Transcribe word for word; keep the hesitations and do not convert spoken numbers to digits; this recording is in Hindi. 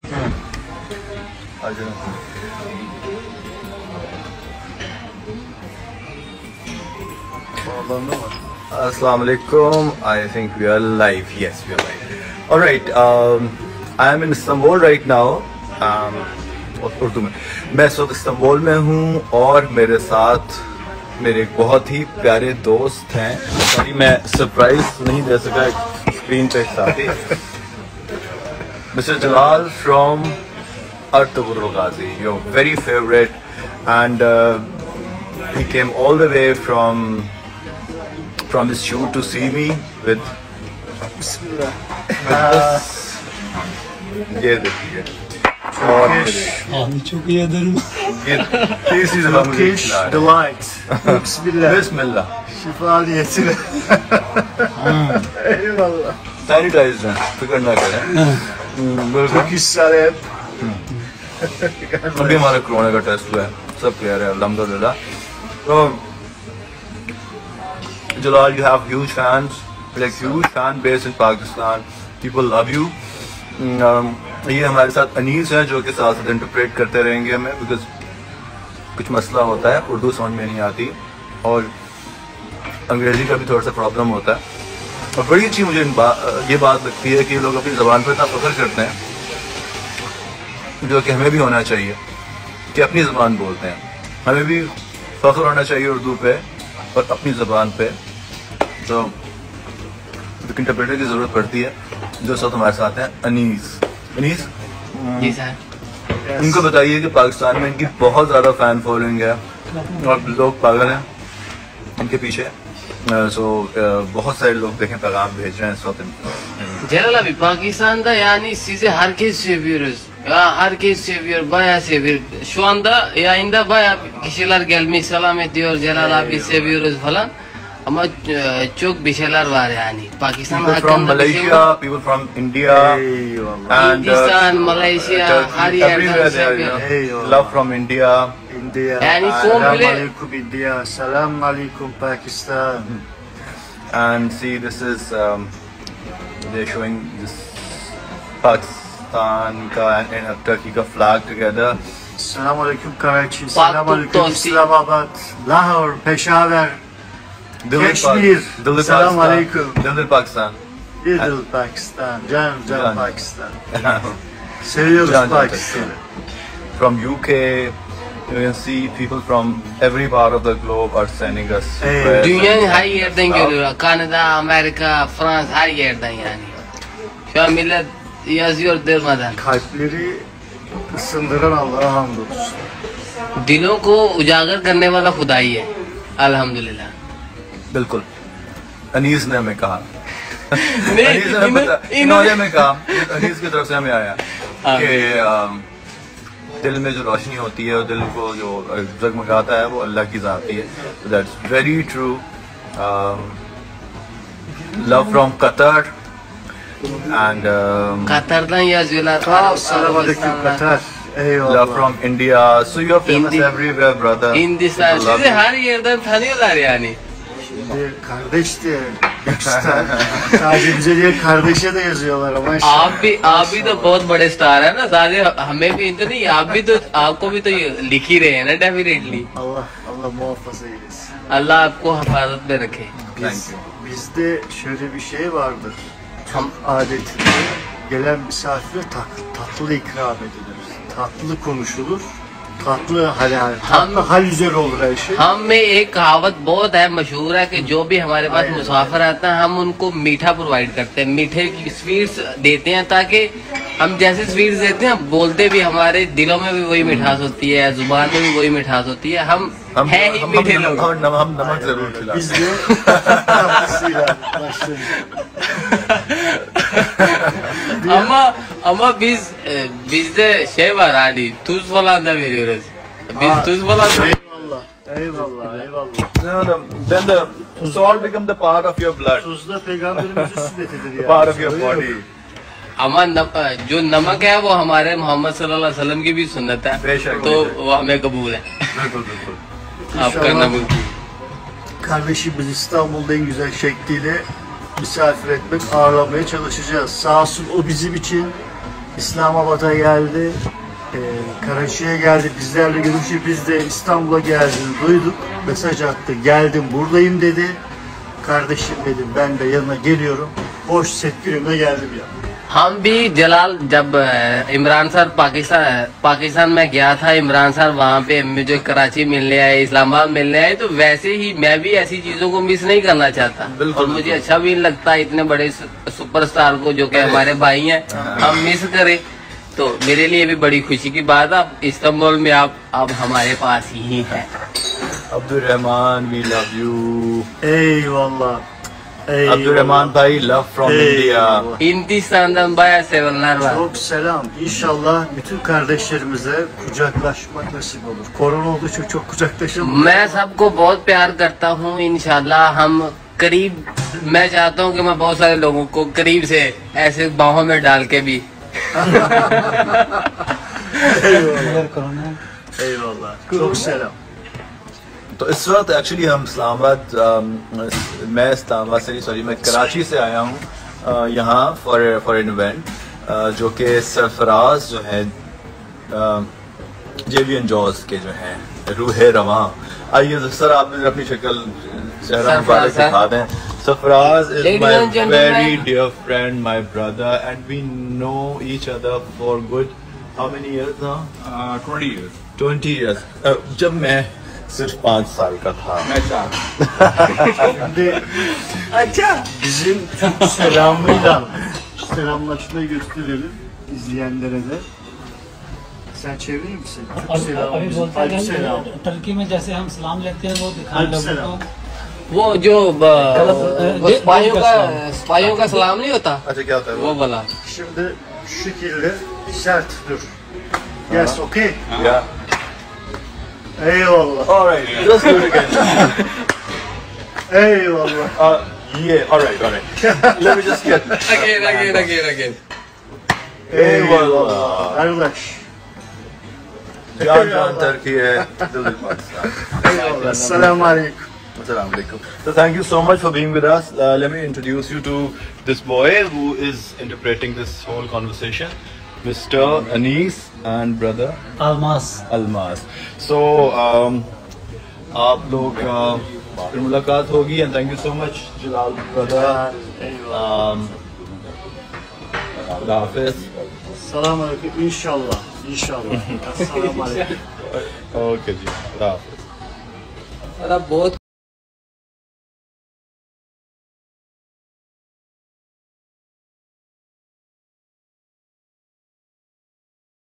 Assalamu alaikum. I think we are live. Yes, we are live. All right. Um, I am in Istanbul right now. Um, Urdu में मैं इस वक्त इस्तांबुल में हूँ और मेरे साथ मेरे एक बहुत ही प्यारे दोस्त हैं. सॉरी मैं सरप्राइज नहीं दे सका स्क्रीन पे साथ ही. Mister Jalal from Ertugrul Ghazi, your very favorite, and uh, he came all the way from from his shoot to see me with. Bismillah. ये देखिए. çok iyi ederim. This is a Turkish delight. Bismillah. Bismillah. Şifa niyetine. Eyvallah. Sanitize हैं, फिक्र ना करें. Turkish salep. अभी हमारा कोरोना का टेस्ट हुआ है, सब क्लियर है अल्हम्दुलिल्लाह. तो Jalal, you have huge fans, like huge fan base in Pakistan. People love you. Um, ये हमारे साथ अनीस है जो कि साथ साथ इंटरप्रेट करते रहेंगे हमें, बिकॉज कुछ मसला होता है, उर्दू समझ में नहीं आती और अंग्रेज़ी का भी थोड़ा सा प्रॉब्लम होता है. और बड़ी अच्छी मुझे बा, ये बात लगती है कि लोग अपनी ज़बान पर इतना फख्र करते हैं, जो कि हमें भी होना चाहिए कि अपनी ज़बान बोलते हैं. हमें भी फख्र होना चाहिए उर्दू पे और अपनी ज़बान पे. तो इंटरप्रेटर की ज़रूरत पड़ती है, जो साथ हमारे साथ हैं अनीस. अनीस जी सर, उनको बताइए कि पाकिस्तान में इनकी बहुत ज़्यादा फ़ैन फॉलोइंग है और लोग पागल हैं इनके पीछे. सो बहुत सारे लोग देखें पैगाम भेज रहे हैं इस वक्त. Celal abi Pakistan'da yani sizi herkes seviyoruz. Ya herkes seviyor, bayağı seviyor. Şu anda yayında bayağı kişiler gelmiş, selam ediyor, Celal abi seviyoruz falan. Ama e, çok bir şeyler var yani. Pakistan People from hakkında bir şey Malaysia, var. people from India, Eyvallah. and Hindistan, Malaysia, her Turkey, yerden everywhere there, you seviyor. know. Eyvallah. Love from India. India. Yani Selam komple- aleyküm India. Selam aleyküm Pakistan. And see, this is um, they're showing this Pakistan ka and, and Turkey ka flag together. Selam aleyküm Karachi. Selam aleyküm Tosti. İslamabad. Lahore, Peshawar. Delhi, Kashmir. Pak- Delhi, Salam Pakistan. alaikum. Delhi, Pakistan. Idil Pakistan. Can Can. can Pakistan. Seviyoruz Can, can, Pakistan'ı. From U K, you can see people from every part of the globe are sending us. Hey. prayers Dünyanın and- her yerden geliyor. Kanada, Amerika, Fransa, her yerden yani. Şu an millet yazıyor durmadan. Kalpleri ısındıran Allah'a hamdolsun. दिलों को उजागर करने वाला खुदा ही है, अल्हम्दुलिल्लाह. बिल्कुल. अनीस ने हमें कहा. नहीं, अनीस ने हमें इन्हों- बता- इन्होंने हमें कहा, अनीस की तरफ से हमें आया हाँ. कि अम, दिल में जो रोशनी होती है और दिल को जो जगमगाता है वो अल्लाह की ज़ात ही है. That's very true. Love from Qatar and Katar'dan yazıyorlar. Sağ selam aleyküm Katar. love Eyvallah. from India. So you're famous Indi- everywhere, brother. Hindistan. People love Sizi you. her yerden tanıyorlar yani. Şimdi kardeş diye usta. Sadece bize diye kardeşe de yazıyorlar ama आप भी आप भी तो बहुत बड़े स्टार है ना, सारे हमें भी तो नहीं, आप भी तो आपको भी तो ये लिख ही रहे हैं ना definitely. Allah Allah muhafaza eylesin. अल्लाह आपको हिफाजत में रखे. Thank Biz, you. bizde şöyle bir şey vardır. हम Adetinde gelen misafire tat- tatlı ikram edilir. Tatlı konuşulur. Tatlı hal hal. Tatlı hal üzere olur her şey. हम में एक कहावत बहुत है, मशहूर है कि जो भी हमारे पास मुसाफिर आता है हम उनको मीठा प्रोवाइड करते हैं, मीठे की स्वीट्स देते हैं, ताकि हम जैसे स्वीट्स देते हैं बोलते भी हमारे दिलों में भी वही मिठास होती है, जुबान में भी वही मिठास होती है. हम हम है ही हम मीठे हम लोग. हम हम नमक जरूर खिलाते Biz de tatlısıyla başlarız. ama ama biz e, bizde şey var hani tuz falan da veriyoruz. Biz Ha. tuz falan da Eyvallah. Eyvallah. Eyvallah. No, no. Then the salt become the part of your blood, Tuz da peygamberimizin sünnetidir yani. part of your Öyle mi? body. अमा नम, जो नमक है वो हमारे मोहम्मद सल्लल्लाहु अलैहि वसल्लम की भी सुन्नत है, बेशक, तो बेशक. वो हमें कबूल है. बिल्कुल बिल्कुल. आपका İnşallah नमक kardeşimiz İstanbul'da en güzel şekliyle misafir etmek, ağırlamaya çalışacağız. Sağ olsun o bizim için İslamabad'a geldi. Ee, Karaçi'ye geldi. Bizlerle görüştü. Biz de İstanbul'a geldiğini duyduk. Mesaj attı. Geldim buradayım dedi. Kardeşim dedim ben de yanına geliyorum. Boş set günümde geldim ya. हम भी जलाल जब अ, इमरान सर पाकिस्तान पाकिस्तान में गया था, इमरान सर वहाँ पे मुझे कराची मिलने आए, इस्लामाबाद मिलने आए, तो वैसे ही मैं भी ऐसी चीजों को मिस नहीं करना चाहता। और मुझे अच्छा भी लगता है इतने बड़े सुपरस्टार को जो कि हमारे भाई हैं हम मिस करें, तो मेरे लिए भी बड़ी खुशी की बात है। अब इस्तांबुल में आप अब हमारे पास ही हैं। Abdul Rahman, we love you. Eyvallah. Eyvallah. Abdul Rahman भाई, love from India. Eyvallah. Hindistan'dan bayağı sevenler var. Çok selam. İnşallah bütün kardeşlerimize kucaklaşmak nasip olur. Korona olduğu için çok kucaklaşamadık. मैं सबको बहुत प्यार करता हूँ। इंशाल्लाह हम करीब, मैं चाहता हूँ कि मैं बहुत सारे लोगों को करीब से ऐसे बाहों में डाल के भी Eyvallah. Eyvallah. Çok selam. तो इस वक्त एक्चुअली हम इस्लामाबाद, मैं इस्लामाबाद से सॉरी मैं कराची से आया हूँ अ, यहाँ फॉर फॉर एन इवेंट जो कि सरफराज जो है जेवियन जॉस के जो हैं रूहे रवां। आइए सर आप अपनी शक्ल चेहरा मुबारक दिखा दें। Sarfaraz is Ladies my and gentlemen. Very dear friend, my brother, and we know each other for good how many years now? Twenty years twenty years. जब मैं सिर्फ पाँच साल का था। मैं चार Şimdi अच्छा bizim Türk selamıyla selamlaşmayı gösterelim izleyenlere de. Sen çevirir misin? Türk अभी selamı, अभी bizim बोलता Alp है selam. कि टर्की में जैसे हम सलाम लेते हैं वो दिखाएं Alp लोगों selam. को। वो जो ब- वो सिपाहियों का सिपाहियों का सलाम नहीं होता, अच्छा क्या होता है वो वाला। Şimdi şu şekilde sert dur. Yes, okay. Yeah. Eyvallah. All right. Let's do it again. Eyvallah. Uh, yeah. All right. All right. Let me just get. Again, again, again, again. Eyvallah. Kardeş. जान जान टर्की है, दिल दिल Pakistan. Eyvallah. Selamun aleyküm. Assalamu alaikum. So thank you so much for being with us. Uh, let me introduce you to this boy who is interpreting this whole conversation, Mister Anis and brother Almas Almas. So um, आप लोग uh, फिर मुलाकात होगी and thank you so much Jalal brother. Eyvallah. Um, खुदा हाफिज. Selamun aleyküm. İnşallah. İnşallah. Selamun aleyküm. Okay जी, खुदा हाफिज. बहुत